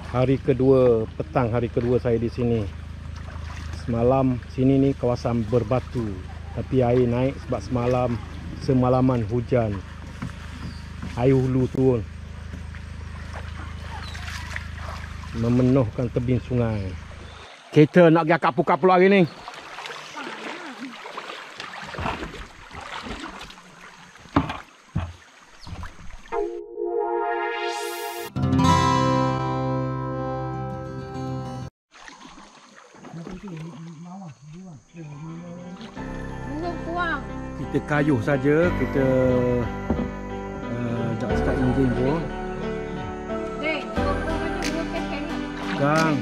Hari kedua, petang hari kedua saya di sini. Semalam sini ni kawasan berbatu, tapi air naik sebab semalaman hujan. Air hulu turun memenuhkan tebing sungai. Kita nak pergi akak Pukat pula hari ni. Kita kayuh saja, kita dah start enjin pun. Gang.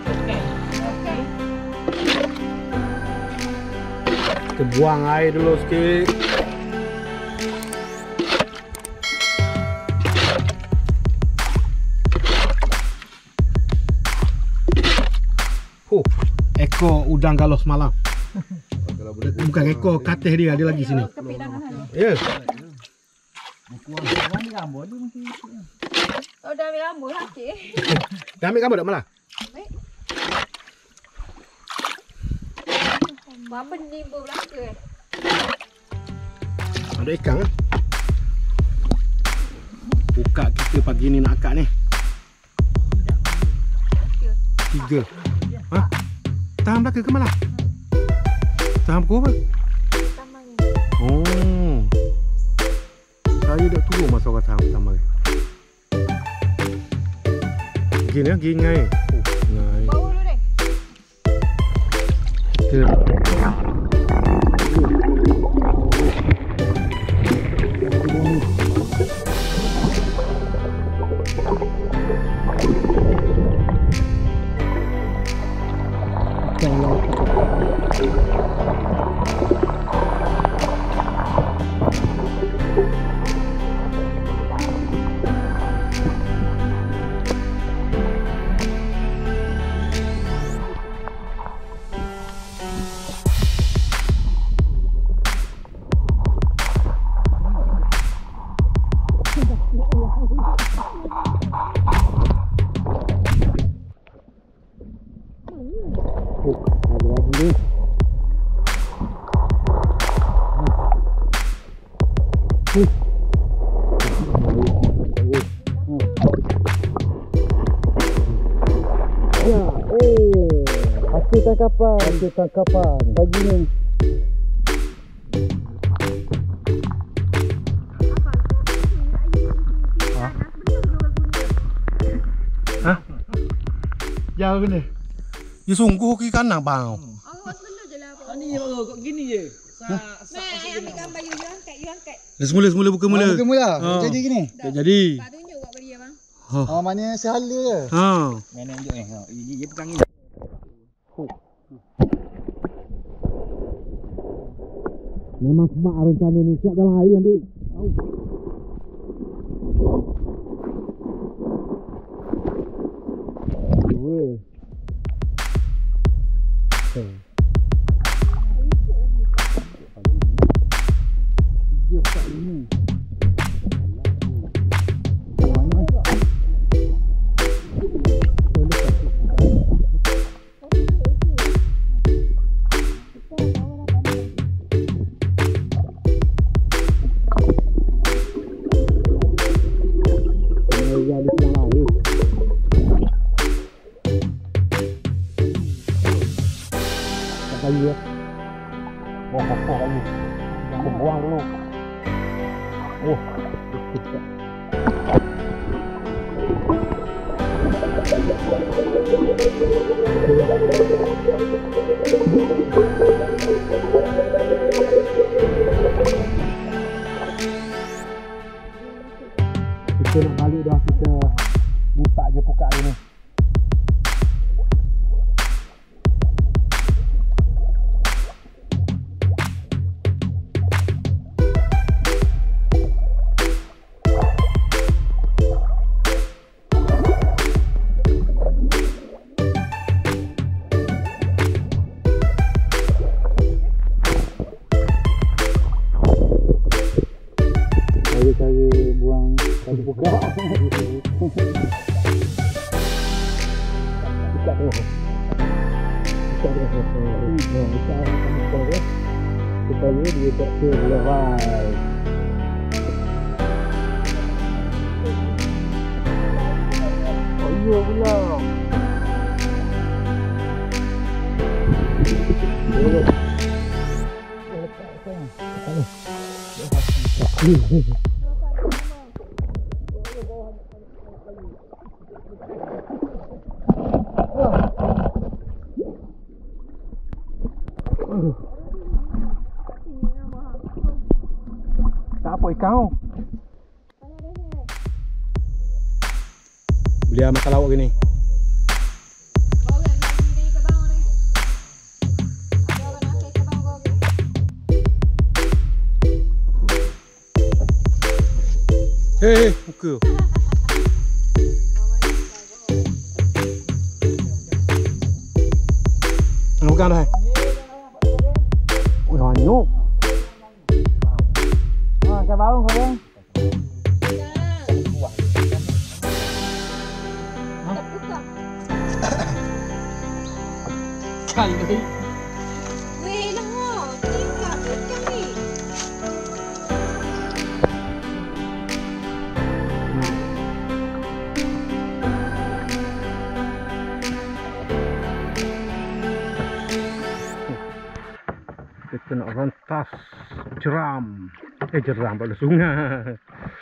Kita buang air dulu sikit. Ekor udang galau semalam. Bukan ekor, katil dia ada lagi sini. Ya. Oh, dah ambil rambut hati. Dah ambil gambar tak malah? Apa ni berbelaka? Ada ikan kan? Pukat kita pagi ni nak akak ni. 3. Ha? Tahan belaka ke malah? Tahan pukul apa? Oh. Saya dah turun masa orang tahan pertama ni. Gini ya, gini ngai. Ngai. Bau dulu deh. Kita hasil tangkapan pagi ni. Hah? Jauh kena. Ya sungguh ke ikan nak bang. Oh, sebelah je lah. Ni kok gini je. Ambil gambar you angkat. Semula buka mula. Bukan mula. Jadi gini. Tak jadi. Tak tunjuk buat beri abang. Oh, mana sehala je. Ha. Mana tunjuk ni. Dia pegang ni. Memang smart rencana ni, siap dalam air nanti. Weh. Kayu ya. Buang pokok kayu. Jangan buang dulu. Oh. Kita nak balik dah, kita buka je Pukat ni. Cara buang kayu Pukat. Kita akan buka ya. Supaya dia tak terlepas. Oh iya pula. Tak apa ikan. Beli makan lawak gini. Hei, muka. Bukan dah. Oh, hanyut. Saya baru kau. Kali ni. Weh lah, tingkat ikan ni. Kita nak rantas jeram. Jeram pada sungai.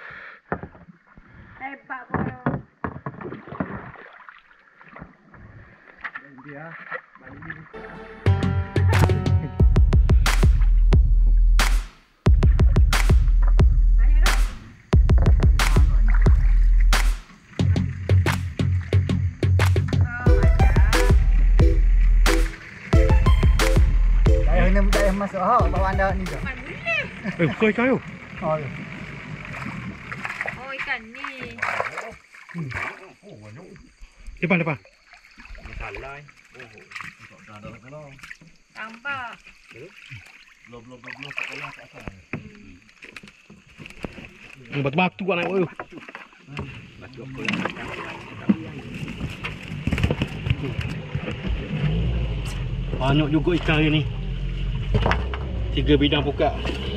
Hebat kau. Dia. Saya masuk bawa anda ni je. Kau ikan tu. Oh, ya. Oh, ikan ni. Depan. Tambah. Batu-batu kan naik tu. Banyak juga ikan hari ni. 3 bidang pukat.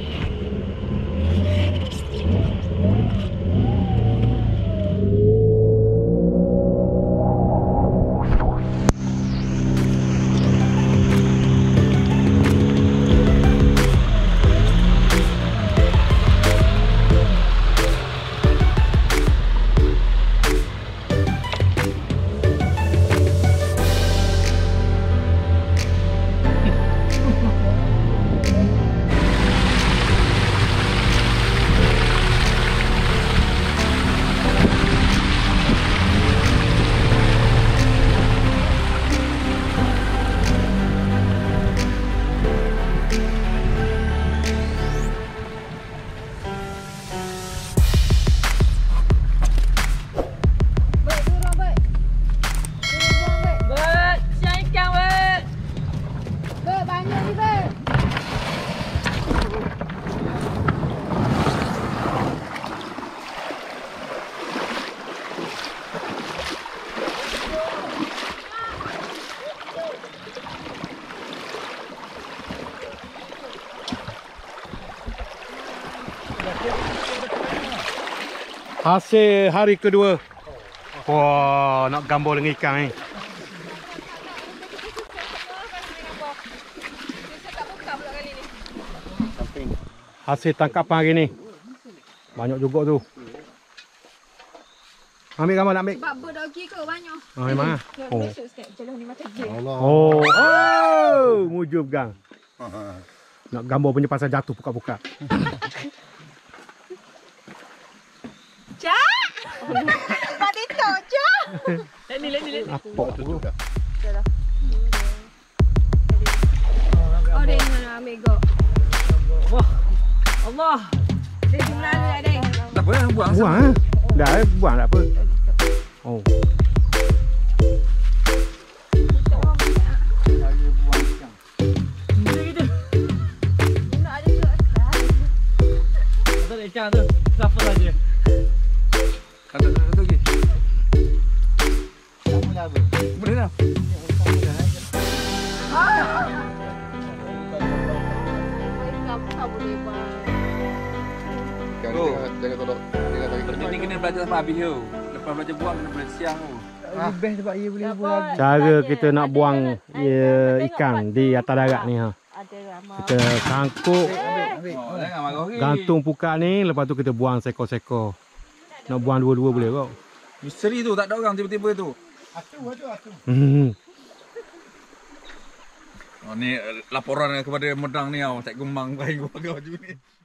Hasil hari kedua. Wah, nak gambar dengan ikan ni. Hasil tangkapan hari ni. Banyak juga tu. Ambil gambar nak ambil. Sebab berdogi ke banyak. Memang. Oh. Besok sikit jalan ni macam je. Allah. Oh, mujub gang. Nak gambar punya pasal jatuh pukat-pukat. Cak! Tadi tu, Cak! Leni. Apa tu? Oh, dia mana ambil go. Wah. Allah. Dia jumlah ni ada. Tak apa, buang. Buang dah, buang tak apa. Oh. Ikan tu, siapa saja? Kata lagi. Kamu dah apa? Boleh dah. ikan. Oh. Jangan tolak. Jangan tarik Benda ni kena belajar sama habis tu. Lepas belajar buang kena belajar siang tu. Lebih sebab ia boleh buat lagi. Cara kita nak buang ikan di atas darat ni ha. Ada ramah. Kita sangkuk, Ambil. Oh, jangan marah lagi. gantung pukat ni, lepas tu kita buang sekor-sekor. Nak buang dua-dua boleh kau. Misteri tu tak ada orang tiba-tiba tu. Atu. Oh, ni laporan kepada Medang ni tau. Cik Gembang bagi gua baju ni.